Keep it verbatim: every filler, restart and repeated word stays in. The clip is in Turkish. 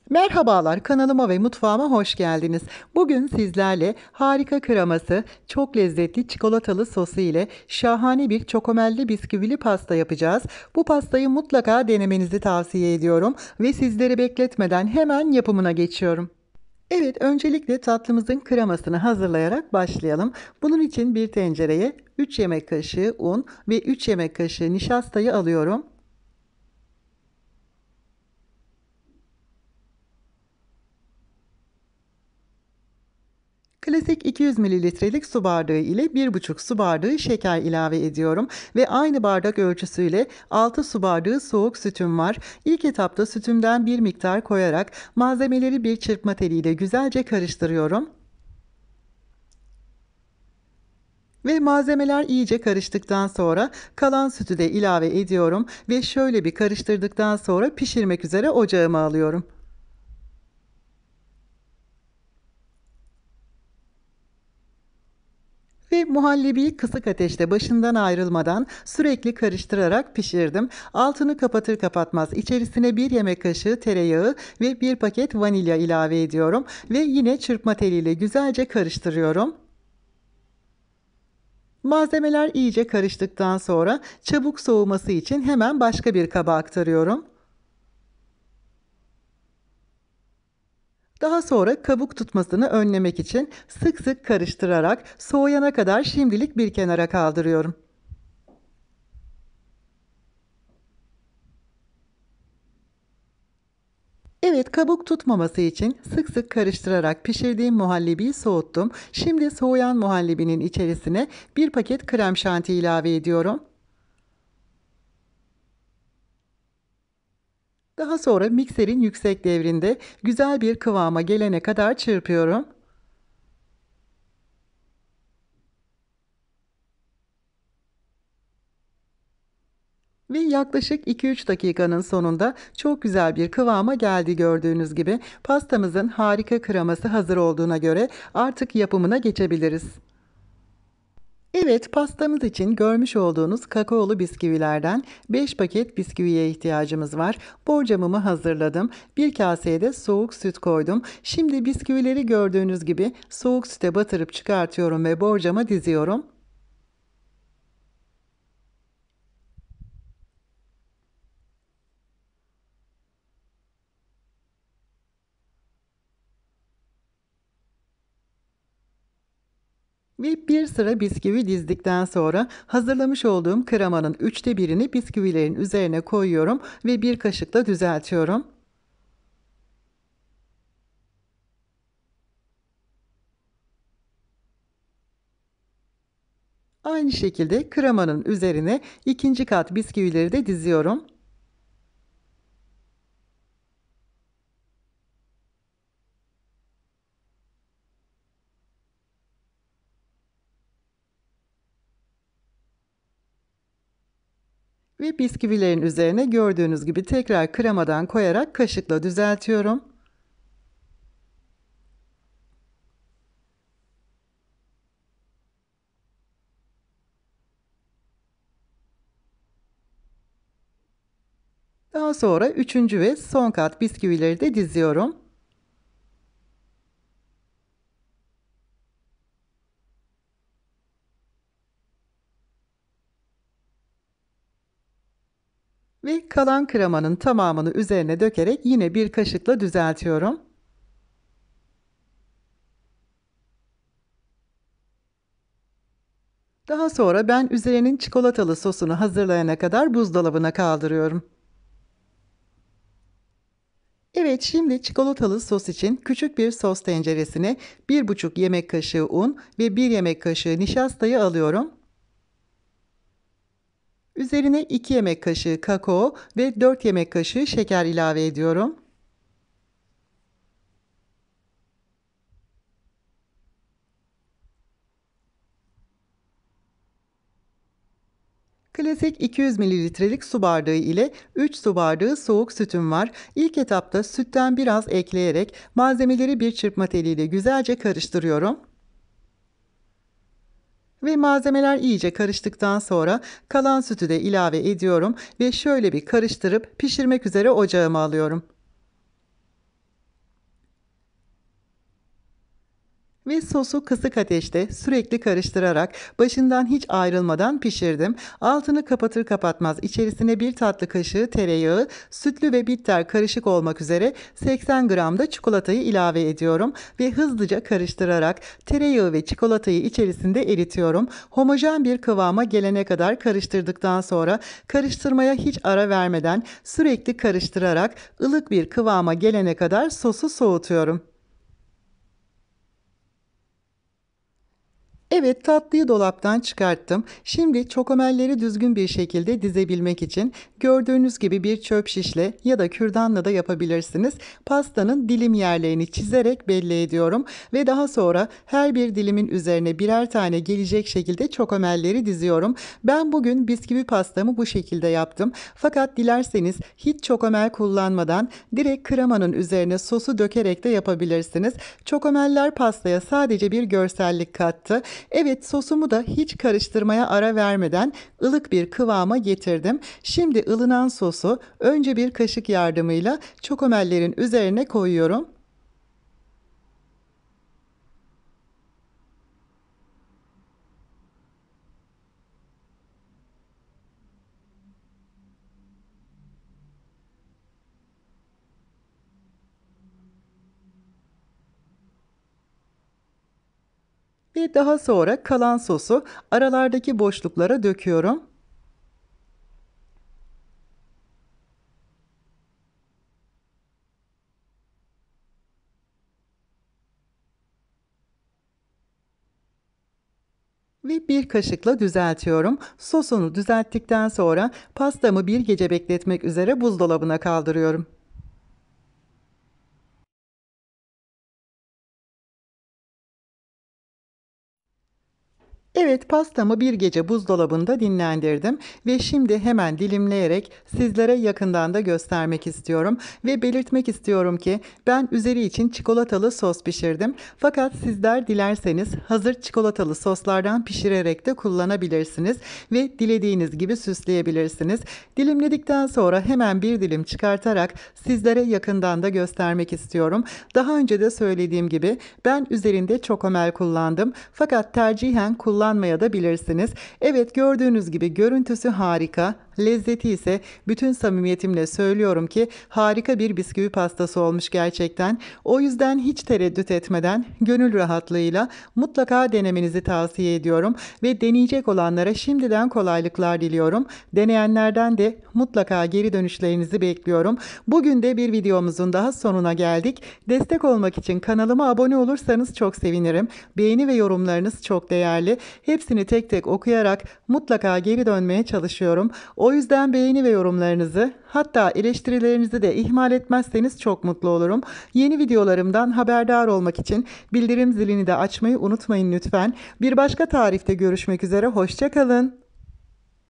Merhabalar, kanalıma ve mutfağıma hoş geldiniz. Bugün sizlerle harika kreması, çok lezzetli çikolatalı sosu ile şahane bir çokomelli bisküvili pasta yapacağız. Bu pastayı mutlaka denemenizi tavsiye ediyorum ve sizleri bekletmeden hemen yapımına geçiyorum. Evet, öncelikle tatlımızın kremasını hazırlayarak başlayalım. Bunun için bir tencereye üç yemek kaşığı un ve üç yemek kaşığı nişastayı alıyorum. Klasik iki yüz mililitrelik su bardağı ile bir buçuk su bardağı şeker ilave ediyorum ve aynı bardak ölçüsüyle altı su bardağı soğuk sütüm var. İlk etapta sütümden bir miktar koyarak malzemeleri bir çırpma teliyle güzelce karıştırıyorum. Ve malzemeler iyice karıştıktan sonra kalan sütü de ilave ediyorum ve şöyle bir karıştırdıktan sonra pişirmek üzere ocağıma alıyorum. Ve muhallebiyi kısık ateşte başından ayrılmadan sürekli karıştırarak pişirdim. Altını kapatır kapatmaz içerisine bir yemek kaşığı tereyağı ve bir paket vanilya ilave ediyorum ve yine çırpma teliyle güzelce karıştırıyorum. Malzemeler iyice karıştıktan sonra çabuk soğuması için hemen başka bir kaba aktarıyorum. Daha sonra kabuk tutmasını önlemek için sık sık karıştırarak soğuyana kadar şimdilik bir kenara kaldırıyorum. Evet, kabuk tutmaması için sık sık karıştırarak pişirdiğim muhallebiyi soğuttum. Şimdi soğuyan muhallebinin içerisine bir paket krem şanti ilave ediyorum. Daha sonra mikserin yüksek devrinde güzel bir kıvama gelene kadar çırpıyorum. Ve yaklaşık iki üç dakikanın sonunda çok güzel bir kıvama geldi gördüğünüz gibi. Pastamızın harika kreması hazır olduğuna göre artık yapımına geçebiliriz. Evet, pastamız için görmüş olduğunuz kakaolu bisküvilerden beş paket bisküviye ihtiyacımız var. Borcamımı hazırladım. Bir kaseye de soğuk süt koydum. Şimdi bisküvileri gördüğünüz gibi soğuk süte batırıp çıkartıyorum ve borcama diziyorum. Ve bir sıra bisküvi dizdikten sonra hazırlamış olduğum kremanın üçte birini bisküvilerin üzerine koyuyorum ve bir kaşıkla düzeltiyorum. Aynı şekilde kremanın üzerine ikinci kat bisküvileri de diziyorum. Ve bisküvilerin üzerine gördüğünüz gibi tekrar kremadan koyarak kaşıkla düzeltiyorum. Daha sonra üçüncü ve son kat bisküvileri de diziyorum. Ve kalan kremanın tamamını üzerine dökerek yine bir kaşıkla düzeltiyorum. Daha sonra ben üzerinin çikolatalı sosunu hazırlayana kadar buzdolabına kaldırıyorum. Evet, şimdi çikolatalı sos için küçük bir sos tenceresine bir buçuk yemek kaşığı un ve bir yemek kaşığı nişastayı alıyorum. Üzerine iki yemek kaşığı kakao ve dört yemek kaşığı şeker ilave ediyorum. Klasik iki yüz mililitrelik su bardağı ile üç su bardağı soğuk sütüm var. İlk etapta sütten biraz ekleyerek malzemeleri bir çırpma teliyle güzelce karıştırıyorum. Ve malzemeler iyice karıştıktan sonra kalan sütü de ilave ediyorum ve şöyle bir karıştırıp pişirmek üzere ocağıma alıyorum. Ve sosu kısık ateşte sürekli karıştırarak başından hiç ayrılmadan pişirdim. Altını kapatır kapatmaz içerisine bir tatlı kaşığı tereyağı, sütlü ve bitter karışık olmak üzere seksen gram da çikolatayı ilave ediyorum ve hızlıca karıştırarak tereyağı ve çikolatayı içerisinde eritiyorum. Homojen bir kıvama gelene kadar karıştırdıktan sonra karıştırmaya hiç ara vermeden sürekli karıştırarak ılık bir kıvama gelene kadar sosu soğutuyorum. Evet, tatlıyı dolaptan çıkarttım. Şimdi çokomelleri düzgün bir şekilde dizebilmek için gördüğünüz gibi bir çöp şişle ya da kürdanla da yapabilirsiniz. Pastanın dilim yerlerini çizerek belli ediyorum ve daha sonra her bir dilimin üzerine birer tane gelecek şekilde çokomelleri diziyorum. Ben bugün bisküvi pastamı bu şekilde yaptım. Fakat dilerseniz hiç çokomel kullanmadan direkt kremanın üzerine sosu dökerek de yapabilirsiniz. Çokomeller pastaya sadece bir görsellik kattı. Evet, sosumu da hiç karıştırmaya ara vermeden ılık bir kıvama getirdim. Şimdi ılınan sosu önce bir kaşık yardımıyla çokomellerin üzerine koyuyorum. Ve daha sonra kalan sosu aralardaki boşluklara döküyorum. Ve bir kaşıkla düzeltiyorum. Sosunu düzelttikten sonra pastamı bir gece bekletmek üzere buzdolabına kaldırıyorum. Evet, pastamı bir gece buzdolabında dinlendirdim ve şimdi hemen dilimleyerek sizlere yakından da göstermek istiyorum ve belirtmek istiyorum ki ben üzeri için çikolatalı sos pişirdim. Fakat sizler dilerseniz hazır çikolatalı soslardan pişirerek de kullanabilirsiniz ve dilediğiniz gibi süsleyebilirsiniz. Dilimledikten sonra hemen bir dilim çıkartarak sizlere yakından da göstermek istiyorum. Daha önce de söylediğim gibi ben üzerinde çokomel kullandım fakat tercihen kullanmadım kullanmaya da bilirsiniz. Evet, gördüğünüz gibi görüntüsü harika, lezzeti ise bütün samimiyetimle söylüyorum ki harika bir bisküvi pastası olmuş gerçekten. O yüzden hiç tereddüt etmeden gönül rahatlığıyla mutlaka denemenizi tavsiye ediyorum ve deneyecek olanlara şimdiden kolaylıklar diliyorum. Deneyenlerden de mutlaka geri dönüşlerinizi bekliyorum. Bugün de bir videomuzun daha sonuna geldik. Destek olmak için kanalıma abone olursanız çok sevinirim. Beğeni ve yorumlarınız çok değerli. Hepsini tek tek okuyarak mutlaka geri dönmeye çalışıyorum. O yüzden beğeni ve yorumlarınızı, hatta eleştirilerinizi de ihmal etmezseniz çok mutlu olurum. Yeni videolarımdan haberdar olmak için bildirim zilini de açmayı unutmayın lütfen. Bir başka tarifte görüşmek üzere, hoşça kalın.